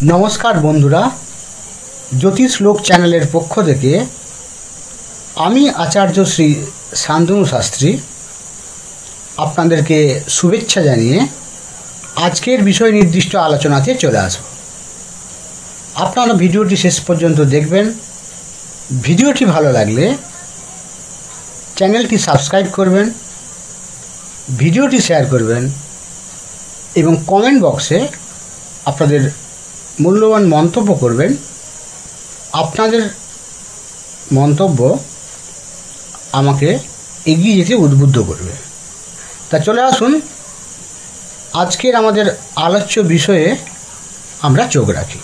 নমস্কার বন্ধুরা, জ্যোতিষলোক চ্যানেলের পক্ষ থেকে আমি আচার্য শ্রী শান্তনু শাস্ত্রী আপনাদেরকে শুভেচ্ছা জানিয়ে আজকের বিষয় নির্দিষ্ট আলোচনাতে চলে আসব। আপনারা ভিডিওটি শেষ পর্যন্ত দেখবেন। ভিডিওটি ভালো লাগলে চ্যানেলটি সাবস্ক্রাইব করবেন, ভিডিওটি শেয়ার করবেন এবং কমেন্ট বক্সে আপনাদের মূল্যবান মন্তব্য করবেন। আপনাদের মন্তব্য আমাকে এগিয়ে যেতে উদ্বুদ্ধ করবে। তা চলে আসুন, আজকের আমাদের আলোচ্য বিষয়ে আমরা চোখ রাখি।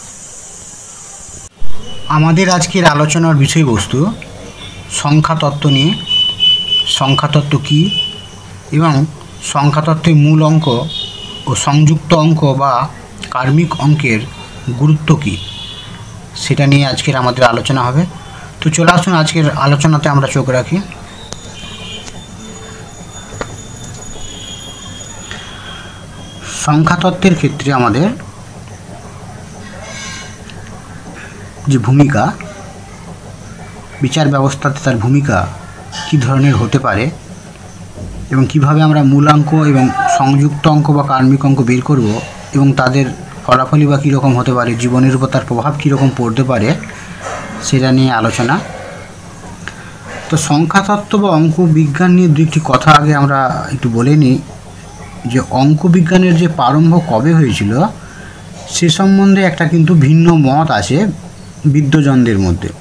আমাদের আজকের আলোচনার বিষয়বস্তু সংখ্যাতত্ত্ব নিয়ে। সংখ্যাতত্ত্ব কী এবং সংখ্যাতত্ত্বের মূল অঙ্ক ও সংযুক্ত অঙ্ক বা কার্মিক অঙ্কের গুরুত্ব কী সেটা নিয়ে আজকের আমাদের আলোচনা হবে। তো চলে আসুন, আজকের আলোচনাতে আমরা চোখ রাখি। সংখ্যাতত্ত্বের ক্ষেত্রে আমাদের যে ভূমিকা, বিচার ব্যবস্থাতে তার ভূমিকা কী ধরনের হতে পারে এবং কিভাবে আমরা মূলাঙ্ক এবং সংযুক্ত অঙ্ক বা কার্মিক অঙ্ক বের করব এবং তাদের ফলাফলই বা কীরকম হতে পারে, জীবনের উপর তার প্রভাব কীরকম পড়তে পারে সেটা নিয়ে আলোচনা। তো সংখ্যাতত্ত্ব বা অঙ্ক বিজ্ঞান নিয়ে দুইটি কথা আগে আমরা একটু বলে নিই। যে অঙ্ক বিজ্ঞানের যে প্রারম্ভ কবে হয়েছিল সে সম্বন্ধে একটা কিন্তু ভিন্ন মত আছে বিদ্বজনদের মধ্যে।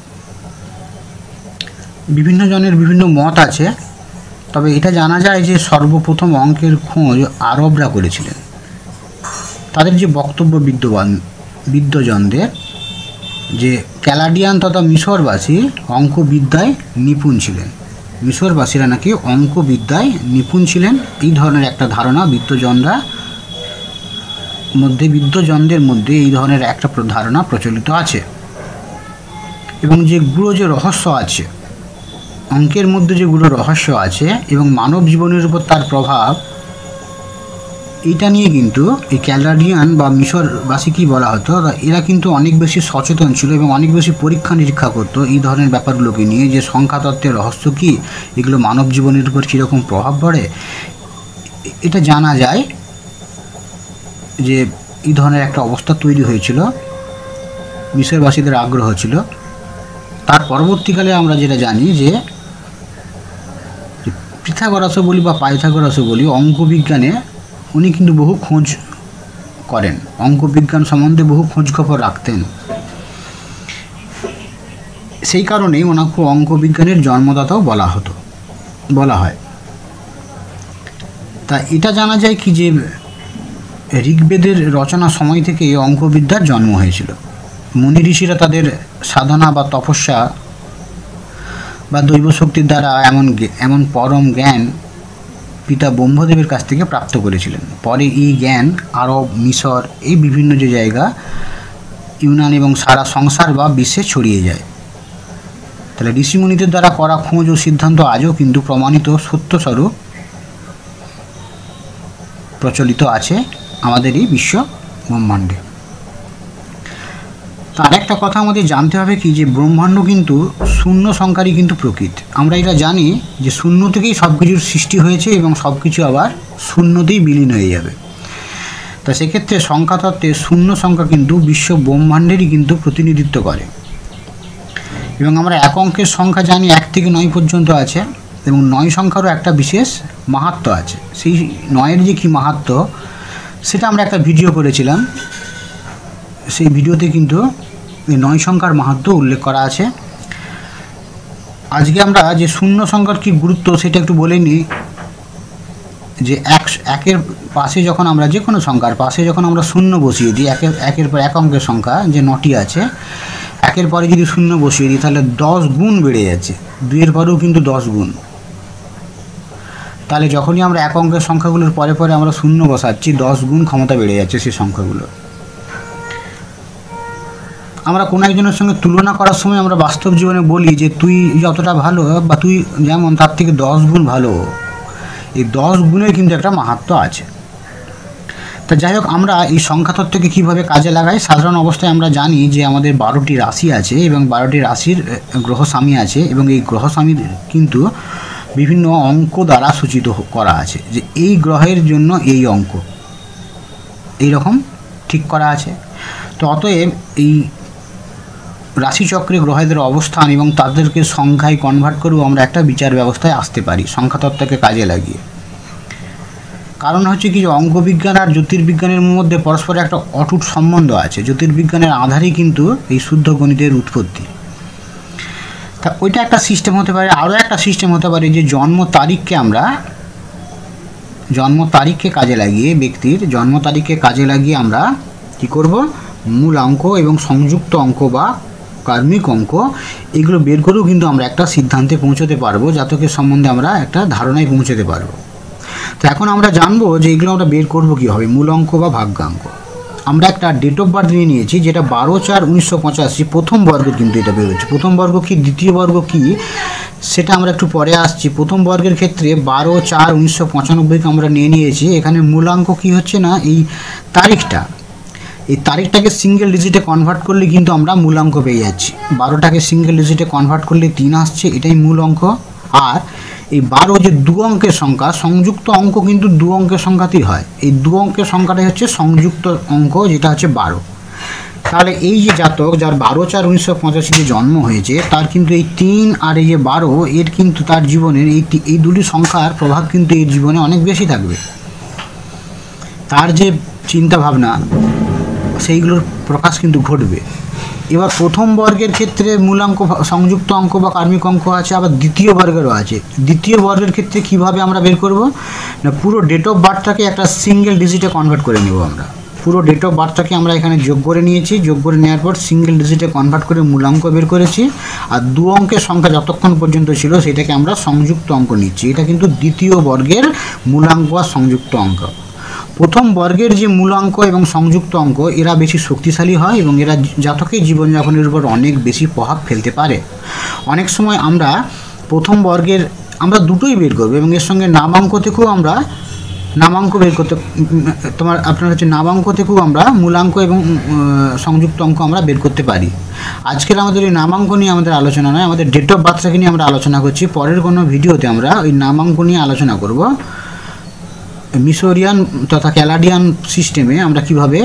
বিভিন্ন জনের বিভিন্ন মত আছে, তবে এটা জানা যায় যে সর্বপ্রথম অঙ্কের খোঁজ আরবরা করেছিলেন। তাদের যে বক্তব্য বিদ্বজনদের যে ক্যালাডিয়ান তথা মিশরবাসী অঙ্কবিদ্যায় নিপুণ ছিলেন। মিশরবাসীরা নাকি অঙ্কবিদ্যায় নিপুণ ছিলেন, এই ধরনের একটা ধারণা বিদ্বজনদের মধ্যে এই ধরনের একটা ধারণা প্রচলিত আছে। এবং যে গুড়ো যে রহস্য আছে অঙ্কের মধ্যে, যে গুড়ো রহস্য আছে এবং মানব জীবনের উপর তার প্রভাব, এটা নিয়ে কিন্তু এই ক্যালাডিয়ান বা মিশরবাসী কী বলা হতো, এরা কিন্তু অনেক বেশি সচেতন ছিল এবং অনেক বেশি পরীক্ষা নিরীক্ষা করতো এই ধরনের ব্যাপারগুলোকে নিয়ে, যে সংখ্যাতত্ত্বের রহস্য কী, এগুলো মানব জীবনের উপর কীরকম প্রভাব পড়ে। এটা জানা যায় যে এই ধরনের একটা অবস্থা তৈরি হয়েছিল, মিশরবাসীদের আগ্রহ ছিল। তার পরবর্তীকালে আমরা যেটা জানি যে পিথাগোরাসও বলি বা পাইথাগোরাসও বলি, অঙ্কবিজ্ঞানে উনি কিন্তু বহু খোঁজ করেন, অঙ্কবিজ্ঞান সম্বন্ধে বহু খোঁজখবর রাখতেন। সেই কারণেই ওনাকে অঙ্কবিজ্ঞানের জন্মদাতাও বলা হয়। তা এটা জানা যায় কি যে ঋগ্বেদের রচনা সময় থেকে অঙ্কবিদ্যার জন্ম হয়েছিল। মুনি ঋষিরা তাদের সাধনা বা তপস্যা বা দৈব শক্তির দ্বারা এমন পরম জ্ঞান পিতা ব্রহ্মদেবের কাছ থেকে প্রাপ্ত করেছিলেন। পরে এই জ্ঞান আরব, মিশর, এই বিভিন্ন যে জায়গা, ইউনান এবং সারা সংসার বা বিশ্বে ছড়িয়ে যায়। তাহলে ঋষিমুনিদের দ্বারা করা খোঁজ ও সিদ্ধান্ত আজও কিন্তু প্রমাণিত সত্যস্বরূপ প্রচলিত আছে আমাদের এই বিশ্ব ব্রহ্মাণ্ডে। তার একটা কথা আমাদের জানতে হবে কি, যে ব্রহ্মাণ্ড কিন্তু শূন্য সংখ্যারই কিন্তু প্রকৃত। আমরা এটা জানি যে শূন্য থেকেই সব কিছুর সৃষ্টি হয়েছে এবং সব কিছু আবার শূন্যতেই বিলীন হয়ে যাবে। তা সেক্ষেত্রে সংখ্যাতত্ত্বে শূন্য সংখ্যা কিন্তু বিশ্ব ব্রহ্মাণ্ডেরই কিন্তু প্রতিনিধিত্ব করে। এবং আমরা এক অঙ্কের সংখ্যা জানি 1 থেকে 9 পর্যন্ত আছে, এবং 9 সংখ্যারও একটা বিশেষ মাহাত্ম্য আছে। সেই 9-এর যে কী মাহাত্ম্য সেটা আমরা একটা ভিডিও করেছিলাম। সেই ভিডিওতে কিন্তু এই 9 সংখ্যার মাহাত্ম্য উল্লেখ করা আছে। আজকে আমরা যে শূন্য সংখ্যার কী গুরুত্ব সেটা একটু বলে নিই। যে একের পাশে যখন আমরা যে কোনো সংখ্যার পাশে যখন আমরা শূন্য বসিয়ে দিই, একের পর এক অঙ্কের সংখ্যা যে 9টি আছে, একের পরে যদি শূন্য বসিয়ে দিই তাহলে 10 গুণ বেড়ে যাচ্ছে। 2-এর পরেও কিন্তু 10 গুণ। তাহলে যখনই আমরা এক অঙ্কের সংখ্যাগুলোর পরে পরে আমরা শূন্য বসাচ্ছি, 10 গুণ ক্ষমতা বেড়ে যাচ্ছে সেই সংখ্যাগুলো। আমরা কোনো একজনের সঙ্গে তুলনা করার সময় আমরা বাস্তব জীবনে বলি যে তুই যতটা ভালো বা তুই যেমন তার থেকে 10 গুণ ভালো। এই 10 গুণের কিন্তু একটা মাহাত্ম্য আছে। তা যাই হোক, আমরা এই সংখ্যা তত্ত্বকে কীভাবে কাজে লাগাই? সাধারণ অবস্থায় আমরা জানি যে আমাদের 12টি রাশি আছে এবং 12টি রাশির গ্রহস্বামী আছে, এবং এই গ্রহস্বামীর কিন্তু বিভিন্ন অঙ্ক দ্বারা সূচিত করা আছে যে এই গ্রহের জন্য এই অঙ্ক এই রকম ঠিক করা আছে। তো অতএব এই রাশিচক্রে গ্রহদের অবস্থান এবং তাদেরকে সংখ্যায় কনভার্ট করেও আমরা একটা বিচার ব্যবস্থায় আসতে পারি সংখ্যাতত্ত্বকে কাজে লাগিয়ে। কারণ হচ্ছে কি, যে অঙ্কবিজ্ঞান আর জ্যোতির্বিজ্ঞানের মধ্যে পরস্পরের একটা অটুট সম্বন্ধ আছে। জ্যোতির্বিজ্ঞানের আধারেই কিন্তু এই শুদ্ধ গণিতের উৎপত্তি। তা ওইটা একটা সিস্টেম হতে পারে। আরও একটা সিস্টেম হতে পারে যে জন্ম তারিখকে কাজে লাগিয়ে, ব্যক্তির জন্ম তারিখকে কাজে লাগিয়ে আমরা কি করব, মূল অঙ্ক এবং সংযুক্ত অঙ্ক বা কার্মিক অঙ্ক এগুলো বের করেও কিন্তু আমরা একটা সিদ্ধান্তে পৌঁছতে পারবো, জাতকের সম্বন্ধে আমরা একটা ধারণায় পৌঁছতে পারবো। তো এখন আমরা জানবো যে এগুলো আমরা বের করবো কীভাবে, মূল অঙ্ক বা ভাগ্যাঙ্ক। আমরা একটা ডেট অফ বার্থ নিয়ে নিয়েছি, যেটা 12/4/1985 প্রথম বর্গের কিন্তু এটা বেরোচ্ছে। প্রথম বর্গ কি, দ্বিতীয় বর্গ কি, সেটা আমরা একটু পরে আসছি। প্রথম বর্গের ক্ষেত্রে 12/4/1995কে আমরা নিয়ে নিয়েছি। এখানে মূলাঙ্ক কি হচ্ছে না, এই তারিখটা, এই তারিখটাকে সিঙ্গেল ডিজিটে কনভার্ট করলে কিন্তু আমরা মূলাঙ্ক পেয়ে যাচ্ছি। 12টাকে সিঙ্গেল ডিজিটে কনভার্ট করলে 3 আসছে, এটাই মূল অঙ্ক। আর এই 12 যে 2 অঙ্কের সংখ্যা, সংযুক্ত অঙ্ক কিন্তু 2 অঙ্কের সংখ্যাতেই হয়। এই 2 অঙ্কের সংখ্যাটাই হচ্ছে সংযুক্ত অঙ্ক, যেটা হচ্ছে 12। তাহলে এই যে জাতক যার 12/4/1985 জন্ম হয়েছে, তার কিন্তু এই 3 আর এই যে 12 এর কিন্তু তার জীবনের এই দুটি সংখ্যার প্রভাব কিন্তু এর জীবনে অনেক বেশি থাকবে। তার যে চিন্তা ভাবনা সেইগুলোর প্রকাশ কিন্তু ঘটবে। এবার প্রথম বর্গের ক্ষেত্রে মূলাঙ্ক সংযুক্ত অঙ্ক বা কার্মিক অঙ্ক আছে, আবার দ্বিতীয় বর্গেরও আছে। দ্বিতীয় বর্গের ক্ষেত্রে কিভাবে আমরা বের করব না, পুরো ডেট অফ বার্থটাকে একটা সিঙ্গেল ডিজিটে কনভার্ট করে নেব। আমরা পুরো ডেট অফ বার্থটাকে আমরা এখানে যোগ করে নিয়েছি। যোগ করে নেওয়ার পর সিঙ্গেল ডিজিটে কনভার্ট করে মূলাঙ্ক বের করেছি। আর 2 অঙ্কের সংখ্যা যতক্ষণ পর্যন্ত ছিল সেটাকে আমরা সংযুক্ত অঙ্ক নিচ্ছি। এটা কিন্তু দ্বিতীয় বর্গের মূলাঙ্ক বা সংযুক্ত অঙ্ক। প্রথম বর্গের যে মূলাঙ্ক এবং সংযুক্ত অঙ্ক এরা বেশি শক্তিশালী হয় এবং এরা জাতকের জীবনযাপনের উপর অনেক বেশি প্রভাব ফেলতে পারে। অনেক সময় আমরা প্রথম বর্গের আমরা দুটোই বের করব এবং এর সঙ্গে নামাঙ্ক থেকেও আমরা নামাঙ্ক বের করতে আপনার হচ্ছে নামাঙ্ক থেকেও আমরা মূলাঙ্ক এবং সংযুক্ত অঙ্ক আমরা বের করতে পারি। আজকের আমাদের এই নামাঙ্ক নিয়ে আমাদের আলোচনা নয়, আমাদের ডেট অফ বার্থটাকে নিয়ে আমরা আলোচনা করছি। পরের কোনো ভিডিওতে আমরা ওই নামাঙ্ক নিয়ে আলোচনা করব। মিশরিয়ান তথা ক্যালাডিয়ান সিস্টেমে আমরা কিভাবে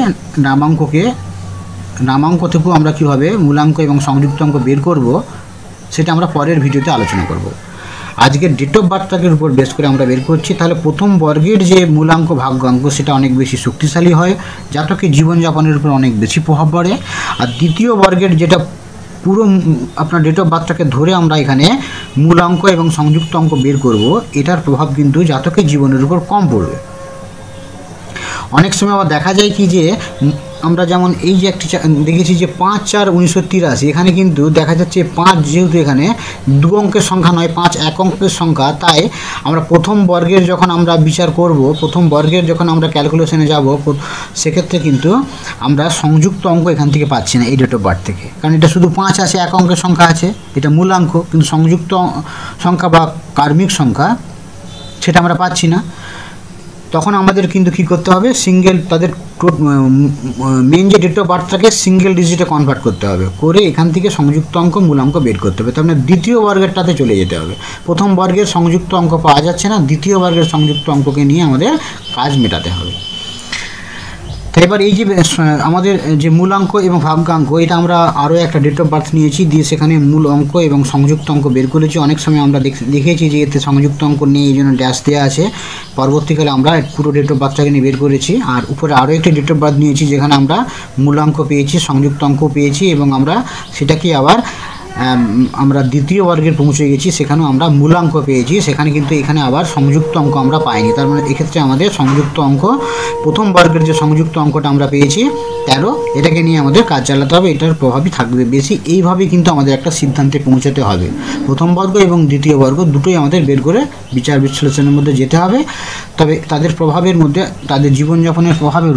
নামাঙ্ক থেকেও আমরা কিভাবে মূলাঙ্ক এবং সংযুক্ত অঙ্ক বের করব, সেটা আমরা পরের ভিডিওতে আলোচনা করব। আজকের ডেট অফ বার্থটাকে উপর বেস করে আমরা বের করছি। তাহলে প্রথম বর্গের যে মূলাঙ্ক ভাগ্যাঙ্ক সেটা অনেক বেশি শক্তিশালী হয়, জাতকের জীবনযাপনের উপর অনেক বেশি প্রভাব পড়ে। আর দ্বিতীয় বর্গের যেটা পুরো আপনার ডেট অফ বার্থটাকে ধরে আমরা এখানে মূলাঙ্ক এবং সংযুক্ত অঙ্ক বের করব, এটার প্রভাব কিন্তু জাতকের জীবনের উপর কম পড়বে। অনেক সময় আবার দেখা যায় কি, যে আমরা যেমন এই যে একটি দেখেছি যে 5/4/1983, এখানে কিন্তু দেখা যাচ্ছে 5 যেহেতু এখানে 2 অঙ্কের সংখ্যা নয়, 5 এক অঙ্কের সংখ্যা, তাই আমরা প্রথম বর্গের যখন আমরা বিচার করব, প্রথম বর্গের যখন আমরা ক্যালকুলেশনে যাব, সেক্ষেত্রে কিন্তু আমরা সংযুক্ত অঙ্ক এখান থেকে পাচ্ছি না এই ডেট অফ বার্থ থেকে। কারণ এটা শুধু 5 আছে, এক অঙ্কের সংখ্যা আছে, এটা মূলাঙ্ক, কিন্তু সংযুক্ত সংখ্যা বা কার্মিক সংখ্যা সেটা আমরা পাচ্ছি না। তখন আমাদের কিন্তু কী করতে হবে, তাদের মেন যে ডেট অফ বার্থটাকে সিঙ্গেল ডিজিটে কনভার্ট করতে হবে, করে এখান থেকে সংযুক্ত অঙ্ক মূলাঙ্ক বের করতে হবে। তার মানে দ্বিতীয় বর্গেরটাতে চলে যেতে হবে। প্রথম বর্গের সংযুক্ত অঙ্ক পাওয়া যাচ্ছে না, দ্বিতীয় বর্গের সংযুক্ত অঙ্ককে নিয়ে আমাদের কাজ মেটাতে হবে। তো এবার এই যে আমাদের যে মূলাঙ্ক এবং ভাগ্যাঙ্ক, এটা আমরা আরও একটা ডেট অফ বার্থ নিয়েছি, দিয়ে সেখানে মূল অঙ্ক এবং সংযুক্ত অঙ্ক বের করেছি। অনেক সময় আমরা দেখেছি যে এতে সংযুক্ত অঙ্ক নিয়ে এই জন্য ড্যাশ দেওয়া আছে। পরবর্তীকালে আমরা পুরো ডেট অফ বার্থটাকে নিয়ে বের করেছি। আর উপরে আরও একটি ডেট অফ বার্থ নিয়েছি, যেখানে আমরা মূলাঙ্ক পেয়েছি, সংযুক্ত অঙ্ক পেয়েছি, এবং আমরা সেটাকে আবার আমরা দ্বিতীয় বর্গের পৌঁছে গেছি, সেখানেও আমরা মূলাঙ্ক পেয়েছি। সেখানে কিন্তু এখানে আবার সংযুক্ত অঙ্ক আমরা পাইনি। তার মানে এক্ষেত্রে আমাদের সংযুক্ত অঙ্ক, প্রথম বর্গের যে সংযুক্ত অঙ্কটা আমরা পেয়েছি 13, এটাকে নিয়ে আমাদের কাজ চালাতে হবে, এটার প্রভাবই থাকবে বেশি। এইভাবেই কিন্তু আমাদের একটা সিদ্ধান্তে পৌঁছাতে হবে। প্রথম বর্গ এবং দ্বিতীয় বর্গ দুটোই আমাদের বের করে বিচার বিশ্লেষণের মধ্যে যেতে হবে। তবে তাদের প্রভাবের মধ্যে, তাদের জীবনযাপনের প্রভাবের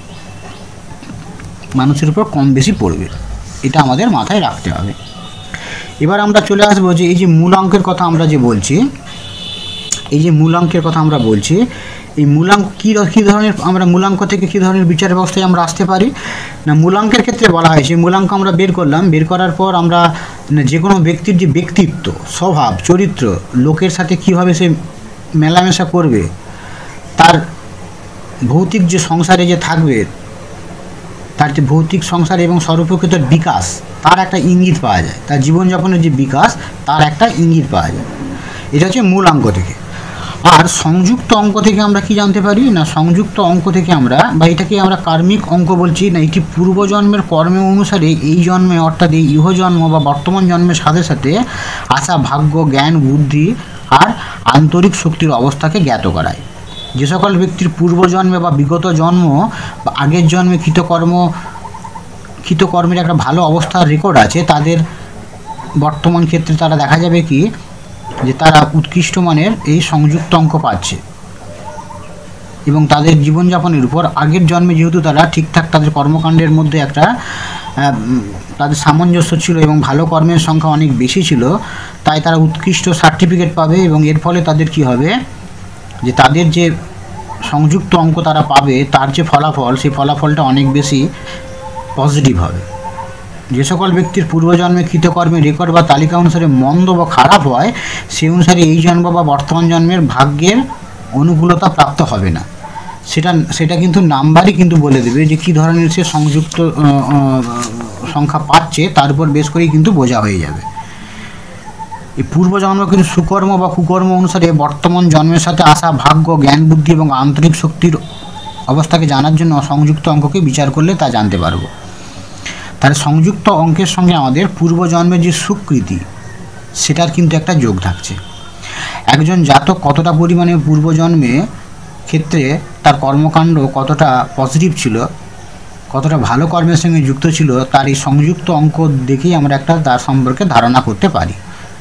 মানুষের উপর কম বেশি পড়বে, এটা আমাদের মাথায় রাখতে হবে। এবার আমরা চলে আসবো যে এই যে মূলাঙ্কের কথা আমরা যে বলছি, এই মূলাঙ্ক কী ধরনের, আমরা মূলাঙ্ক থেকে কী ধরনের বিচার ব্যবস্থায় আমরা আসতে পারি না, মূলাঙ্কের ক্ষেত্রে বলা হয়েছে মূলাঙ্ক আমরা বের করলাম, বের করার পর আমরা যে কোনো ব্যক্তির যে ব্যক্তিত্ব, স্বভাব, চরিত্র, লোকের সাথে কীভাবে সে মেলামেশা করবে, তার ভৌতিক যে সংসারে যে থাকবে, তার যে ভৌতিক সংসারে এবং সর্বপ্রকৃত বিকাশ, তার একটা ইঙ্গিত পাওয়া যায়, তার জীবনযাপনের যে বিকাশ তার একটা ইঙ্গিত পাওয়া যায়। এটা হচ্ছে মূল অঙ্ক থেকে। আর সংযুক্ত অঙ্ক থেকে আমরা কি জানতে পারি না, সংযুক্ত অঙ্ক থেকে আমরা, বা এটাকে আমরা কার্মিক অঙ্ক বলছি না, এটি পূর্বজন্মের কর্মে অনুসারে এই জন্মে অর্থাৎ এই ইহজন্ম বা বর্তমান জন্মের সাথে সাথে আসা ভাগ্য, জ্ঞান, বুদ্ধি আর আন্তরিক শক্তির অবস্থাকে জ্ঞাত করায়। যে সকল ব্যক্তির পূর্বজন্মে বা বিগত জন্ম বা আগের জন্মে কৃতকর্মের একটা ভালো অবস্থার রেকর্ড আছে, তাদের বর্তমান ক্ষেত্রে তারা দেখা যাবে কি যে তারা উৎকৃষ্ট মানের এই সংযুক্ত অঙ্ক পাচ্ছে, এবং তাদের জীবনযাপনের উপর আগের জন্মে যেহেতু তারা ঠিকঠাক তাদের কর্মকাণ্ডের মধ্যে একটা তাদের সামঞ্জস্য ছিল এবং ভালো কর্মের সংখ্যা অনেক বেশি ছিল, তাই তারা উৎকৃষ্ট সার্টিফিকেট পাবে, এবং এর ফলে তাদের কি হবে যে তাদের যে সংযুক্ত অঙ্ক তারা পাবে, তার যে ফলাফল, সেই ফলাফলটা অনেক বেশি পজিটিভ হবে। যে সকল ব্যক্তির পূর্বজন্মে কৃতকর্মের রেকর্ড বা তালিকা অনুসারে মন্দ বা খারাপ হয়, সেই অনুসারে এই জন্ম বা বর্তমান জন্মের ভাগ্যের অনুকূলতা প্রাপ্ত হবে না। সেটা কিন্তু নাম্বারই কিন্তু বলে দেবে যে কী ধরনের সে সংযুক্ত সংখ্যা পাচ্ছে, তার উপর বেশ করেই কিন্তু বোঝা হয়ে যাবে। এই পূর্বজন্ম কিন্তু সুকর্ম বা কুকর্ম অনুসারে বর্তমান জন্মের সাথে আসা ভাগ্য, জ্ঞান, বুদ্ধি এবং আন্তরিক শক্তির অবস্থাকে জানার জন্য সংযুক্ত অঙ্ককে বিচার করলে তা জানতে পারবো। তাহলে সংযুক্ত অঙ্কের সঙ্গে আমাদের পূর্বজন্মের যে সুকৃতি, সেটার কিন্তু একটা যোগ থাকছে। একজন জাতক কতটা পরিমাণে পূর্বজন্মে ক্ষেত্রে তার কর্মকাণ্ড কতটা পজিটিভ ছিল, কতটা ভালো কর্মের সঙ্গে যুক্ত ছিল, তার এই সংযুক্ত অঙ্ক দেখেই আমরা একটা তার সম্পর্কে ধারণা করতে পারি।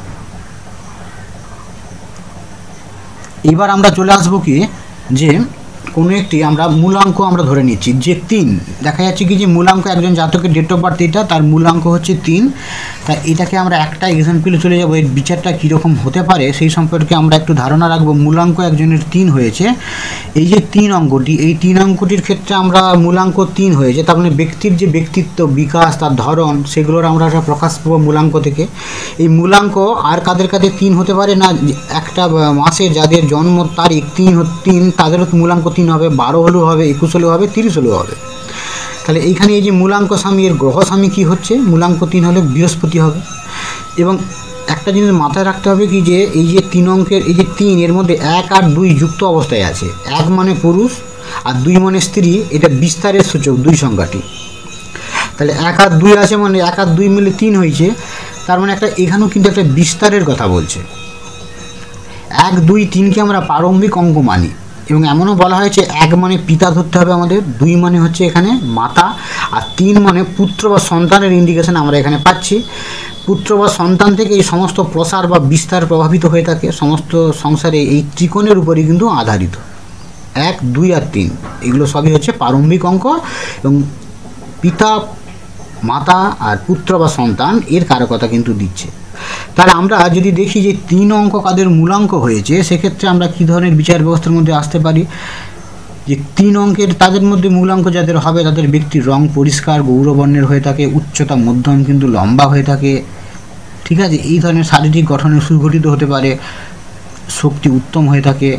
এবার আমরা চলে আসবো কি যে কোনো একটি আমরা মূলাঙ্ক আমরা ধরে নিচ্ছি যে 3, দেখা যাচ্ছে কি যে মূলাঙ্ক একজন জাতকের ডেট অফ বার্থ এটা, তার মূলাঙ্ক হচ্ছে 3। তা এটাকে আমরা একটা এক্সাম্পলে চলে যাবো, এর বিচারটা কীরকম হতে পারে সেই সম্পর্কে আমরা একটু ধারণা রাখবো। মূলাঙ্ক একজনের 3 হয়েছে, এই যে 3 অঙ্কটি, এই 3 অঙ্কটির ক্ষেত্রে আমরা মূলাঙ্ক 3 হয়েছে, তার মানে ব্যক্তির যে ব্যক্তিত্ব, বিকাশ, তার ধরন, সেগুলোর আমরা একটা প্রকাশ পাবো মূলাঙ্ক থেকে। এই মূলাঙ্ক আর কাদের 3 হতে পারে না, একটা মাসে যাদের জন্ম তারিখ 3, তাদেরও মূলাঙ্ক 3 হবে, 12 হলেও হবে, 21 হলেও হবে, 30 হলেও হবে। তাহলে এইখানে এই যে মূলাঙ্ক স্বামী, এর গ্রহ স্বামী কী হচ্ছে, মূলাঙ্ক 3 হলে বৃহস্পতি হবে। এবং একটা জিনিস মাথায় রাখতে হবে কি যে এই যে 3 অঙ্কের এই যে 3, এর মধ্যে 1 আর 2 যুক্ত অবস্থায় আছে। 1 মানে পুরুষ আর 2 মানে স্ত্রী, এটা বিস্তারের সূচক 2 সংখ্যাটি। তাহলে 1 আর 2 আছে, মানে 1 আর 2 মিলে 3 হয়েছে, তার মানে একটা এখানেও কিন্তু একটা বিস্তারের কথা বলছে। 1, 2, 3কে আমরা প্রারম্ভিক অঙ্ক মানি, এবং এমনও বলা হয়েছে 1 মানে পিতা ধরতে হবে আমাদের, 2 মানে হচ্ছে এখানে মাতা, আর 3 মানে পুত্র বা সন্তানের ইন্ডিকেশন আমরা এখানে পাচ্ছি। পুত্র বা সন্তান থেকে এই সমস্ত প্রসার বা বিস্তার প্রভাবিত হয়ে থাকে, সমস্ত সংসারে এই ত্রিকোণের উপরই কিন্তু আধারিত। 1, 2 আর 3 এগুলো সবই হচ্ছে প্রারম্ভিক অঙ্ক, এবং পিতা, মাতা আর পুত্র বা সন্তান এর কারকতা কিন্তু দিচ্ছে। তাহলে আমরা যদি দেখি যে 3 অঙ্ক কাদের মূলাঙ্ক হয়েছে, সেক্ষেত্রে আমরা কী ধরনের বিচার ব্যবস্থার মধ্যে আসতে পারি যে 3 অঙ্কের তাদের মধ্যে মূলাঙ্ক যাদের হবে, তাদের ব্যক্তির রং পরিষ্কার গৌরবর্ণের হয়ে থাকে, উচ্চতা মধ্যম কিন্তু লম্বা হয়ে থাকে, ঠিক আছে, এই ধরনের শারীরিক গঠনে সুগঠিত হতে পারে, শক্তি উত্তম হয়ে থাকে।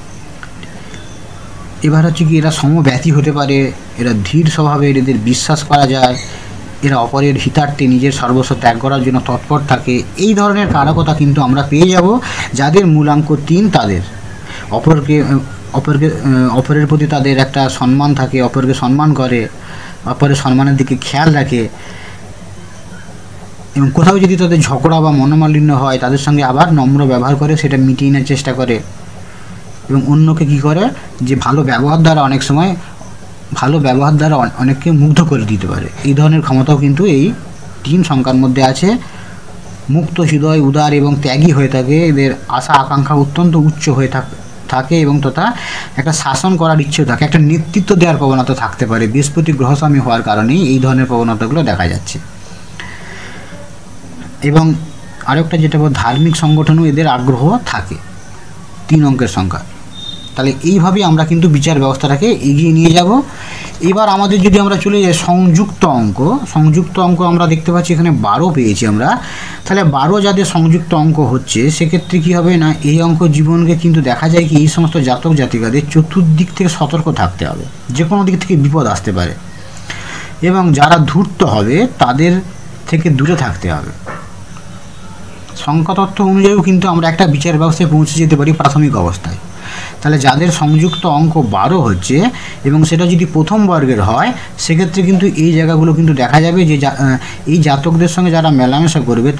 এবার হচ্ছে কি এরা সমব্যথী হতে পারে, এরা ধীর স্বভাবের, এদের বিশ্বাস করা যায়, এরা অপরের হিতার্থে নিজের সর্বস্ব ত্যাগ করার জন্য তৎপর থাকে। এই ধরনের কারকতা কিন্তু আমরা পেয়ে যাব যাদের মূলাঙ্ক 3, তাদের অপরের প্রতি তাদের একটা সম্মান থাকে, অপরকে সম্মান করে, অপরের সম্মানের দিকে খেয়াল রাখে, এবং কোথাও যদি তাদের ঝগড়া বা মনোমালিন্য হয়, তাদের সঙ্গে আবার নম্র ব্যবহার করে সেটা মিটিয়ে নেওয়ার চেষ্টা করে, এবং অন্যকে কী করে যে ভালো ব্যবহার দ্বারা অনেককে মুগ্ধ করে দিতে পারে। এই ধরনের ক্ষমতাও কিন্তু এই 3 সংখ্যার মধ্যে আছে। মুক্ত হৃদয়, উদার এবং ত্যাগী হয়ে থাকে, এদের আশা আকাঙ্ক্ষা অত্যন্ত উচ্চ হয়ে থাকে, এবং তথা একটা শাসন করার ইচ্ছেও থাকে, একটা নেতৃত্ব দেওয়ার প্রবণতা থাকতে পারে। বৃহস্পতি গ্রহস্বামী হওয়ার কারণেই এই ধরনের প্রবণতাগুলো দেখা যাচ্ছে। এবং আরেকটা যেটা ধার্মিক সংগঠনও এদের আগ্রহ থাকে 3 অঙ্কের সংখ্যা। তাহলে এইভাবে আমরা কিন্তু বিচার ব্যবস্থাটাকে এগিয়ে নিয়ে যাব। এবার আমাদের যদি আমরা চলে যাই সংযুক্ত অঙ্ক আমরা দেখতে পাচ্ছি এখানে 12 পেয়েছি আমরা। তাহলে 12 যাদের সংযুক্ত অঙ্ক হচ্ছে সেক্ষেত্রে কী হবে না, এই অঙ্ক জীবনকে কিন্তু দেখা যায় কি এই সমস্ত জাতক জাতিকাদের চতুর্দিক থেকে সতর্ক থাকতে হবে, যে কোনো দিক থেকে বিপদ আসতে পারে, এবং যারা ধূর্ত হবে তাদের থেকে দূরে থাকতে হবে। সংখ্যাতত্ত্ব অনুযায়ীও কিন্তু আমরা একটা বিচার ব্যবস্থায় পৌঁছে যেতে পারি প্রাথমিক অবস্থায়। তাহলে যাদের সংযুক্ত অঙ্ক 12 হচ্ছে এবং সেটা যদি প্রথম বর্গের হয় সেক্ষেত্রে কিন্তু এই জায়গাগুলো কিন্তু দেখা যাবে যে এই জাতকদের সঙ্গে যারা মেলামেশা করবে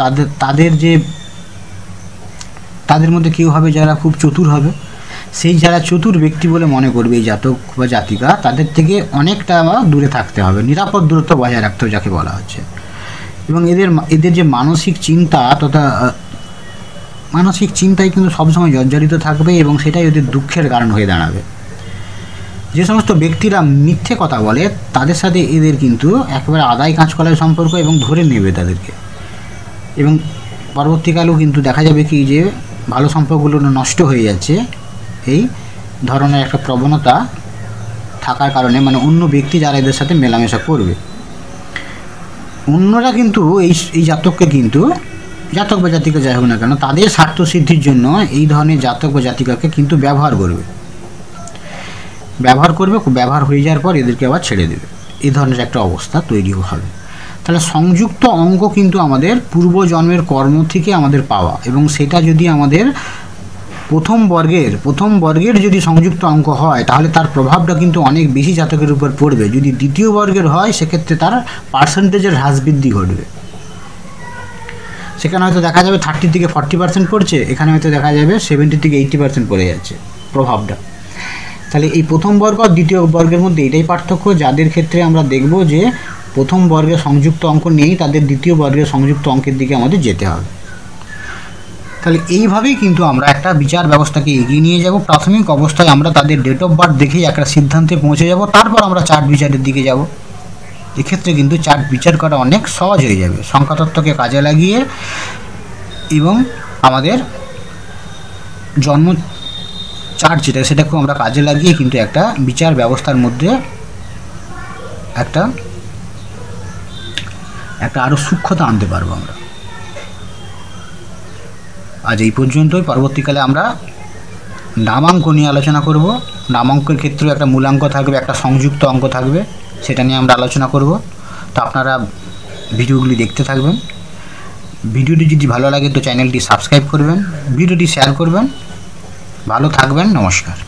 তাদের মধ্যে কেউ হবে যারা খুব চতুর হবে, সেই যারা চতুর ব্যক্তি বলে মনে করবে এই জাতক বা জাতিকা, তাদের থেকে অনেকটা দূরে থাকতে হবে, নিরাপদ দূরত্ব বজায় রাখতে হবে যাকে বলা হচ্ছে। এবং এদের যে মানসিক চিন্তা তথা মানসিক চিন্তায় কিন্তু সবসময় জর্জরিত থাকবে এবং সেটাই ওদের দুঃখের কারণ হয়ে দাঁড়াবে। যে সমস্ত ব্যক্তিরা মিথ্যে কথা বলে তাদের সাথে এদের কিন্তু একেবারে আদায় কাঁচকলার সম্পর্ক এবং ধরে নেবে তাদেরকে, এবং পরবর্তীকালেও কিন্তু দেখা যাবে কি যে ভালো সম্পর্কগুলো নষ্ট হয়ে যাচ্ছে এই ধরনের একটা প্রবণতা থাকার কারণে, মানে অন্য ব্যক্তি যারা এদের সাথে মেলামেশা করবে অন্যরা কিন্তু এই জাতককে কিন্তু জাতক বা জাতিকা যাই হোক না কেন তাদের স্বার্থ সিদ্ধির জন্য এই ধরনের জাতক বা জাতিকাকে কিন্তু ব্যবহার করবে, ব্যবহার হয়ে যাওয়ার পর এদেরকে আবার ছেড়ে দেবে, এই ধরনের একটা অবস্থা তৈরি হবে। তাহলে সংযুক্ত অঙ্ক কিন্তু আমাদের পূর্বজন্মের কর্ম থেকে আমাদের পাওয়া, এবং সেটা যদি আমাদের প্রথম বর্গের যদি সংযুক্ত অঙ্ক হয় তাহলে তার প্রভাবটা কিন্তু অনেক বেশি জাতকের উপর পড়বে। যদি দ্বিতীয় বর্গের হয় সেক্ষেত্রে তার পার্সেন্টেজের হ্রাস বৃদ্ধি ঘটবে, সেখানে হয়তো দেখা যাবে 30 থেকে 40% পড়ছে, এখানে হয়তো দেখা যাবে 70 থেকে 80% পড়ে যাচ্ছে প্রভাবটা। তাহলে এই প্রথম বর্গ আর দ্বিতীয় বর্গের মধ্যে এটাই পার্থক্য, যাদের ক্ষেত্রে আমরা দেখব যে প্রথম বর্গের সংযুক্ত অঙ্ক নেই তাদের দ্বিতীয় বর্গের সংযুক্ত অঙ্কের দিকে আমাদের যেতে হবে। তাহলে এইভাবেই কিন্তু আমরা একটা বিচার ব্যবস্থাকে এগিয়ে নিয়ে যাব। প্রাথমিক অবস্থায় আমরা তাদের ডেট অফ বার্থ দেখেই একটা সিদ্ধান্তে পৌঁছে যাব, তারপর আমরা চার্ট বিচারের দিকে যাব। এক্ষেত্রে কিন্তু চার্ট বিচার করা অনেক সহজ হয়ে যাবে সংখ্যাতত্ত্বকে কাজে লাগিয়ে, এবং আমাদের জন্ম চার্ট যেটা সেটাকেও আমরা কাজে লাগিয়ে কিন্তু একটা বিচার ব্যবস্থার মধ্যে একটা আরও সূক্ষ্মতা আনতে পারবো আমরা। আজ এই পর্যন্তই। পরবর্তীকালে আমরা নামাঙ্ক নিয়ে আলোচনা করব। নামাঙ্কের ক্ষেত্রেও একটা মূলাঙ্ক থাকবে, একটা সংযুক্ত অঙ্ক থাকবে, সেটা নিয়ে আমরা আলোচনা করব। তো আপনারা ভিডিওগুলি দেখতে থাকবেন। ভিডিওটি যদি ভালো লাগে তো চ্যানেলটি সাবস্ক্রাইব করবেন, ভিডিওটি শেয়ার করবেন। ভালো থাকবেন, নমস্কার।